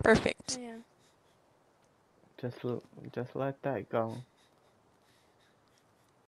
Perfect. Yeah. Just l- just let that go.